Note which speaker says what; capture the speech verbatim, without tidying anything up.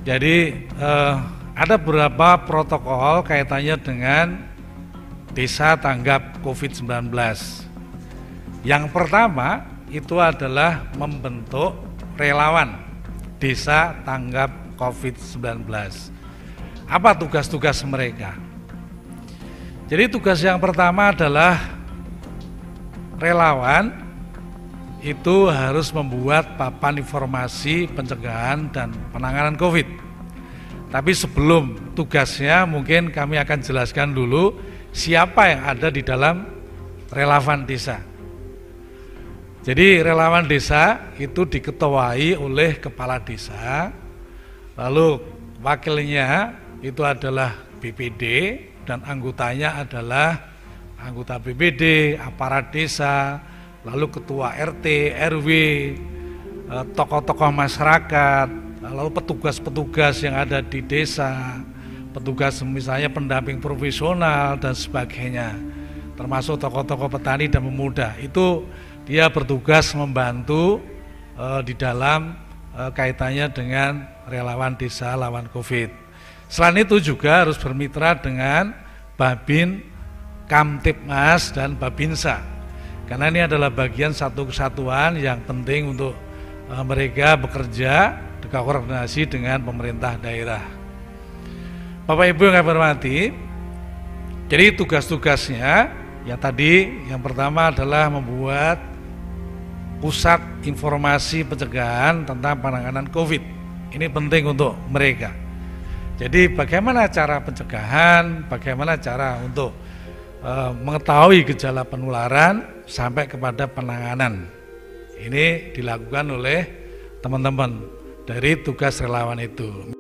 Speaker 1: Jadi eh, ada beberapa protokol kaitannya dengan desa tanggap covid sembilan belas. Yang pertama itu adalah membentuk relawan desa tanggap covid sembilan belas. Apa tugas-tugas mereka? Jadi tugas yang pertama adalah relawan itu harus membuat papan informasi pencegahan dan penanganan COVID. Tapi sebelum tugasnya mungkin kami akan jelaskan dulu siapa yang ada di dalam relawan desa. Jadi relawan desa itu diketuai oleh kepala desa, lalu wakilnya itu adalah B P D dan anggotanya adalah anggota B P D, aparat desa, lalu ketua R T, R W, tokoh-tokoh masyarakat, lalu petugas-petugas yang ada di desa, petugas misalnya pendamping profesional dan sebagainya, termasuk tokoh-tokoh petani dan pemuda. Itu dia bertugas membantu uh, di dalam uh, kaitannya dengan relawan desa lawan COVID. Selain itu juga harus bermitra dengan Babin, Kamtipmas dan Babinsa. Karena ini adalah bagian satu kesatuan yang penting untuk uh, mereka bekerja koordinasi dengan pemerintah daerah. Bapak Ibu yang kami hormati, jadi tugas-tugasnya yang tadi yang pertama adalah membuat pusat informasi pencegahan tentang penanganan COVID. Ini penting untuk mereka. Jadi bagaimana cara pencegahan, bagaimana cara untuk e, mengetahui gejala penularan sampai kepada penanganan. Ini dilakukan oleh teman-teman dari tugas relawan itu.